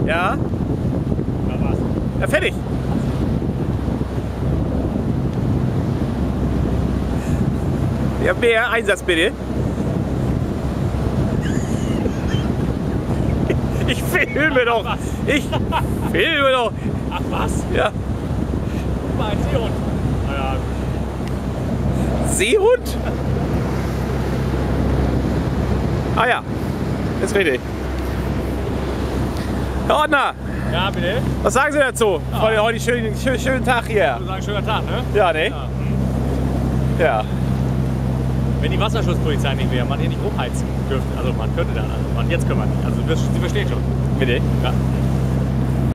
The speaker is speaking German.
Ja? Na was? Ja, fertig. Ja, mehr Einsatz bitte. Ich filme doch. Ich filme doch. Ach was? Ja. Guck mal, ein Seehund. Naja, Seehund? Ah ja, ist richtig. Herr Ordner, ja, bitte? was sagen Sie dazu? Heute schönen Tag hier. Ich würde sagen, schöner Tag, ne? Ja, ne? Ja. Ja. Wenn die Wasserschutzpolizei nicht wäre, man hier nicht rumheizen dürfte. Also man könnte dann, also man, jetzt können wir nicht. Also Sie verstehen schon. Bitte? Ja.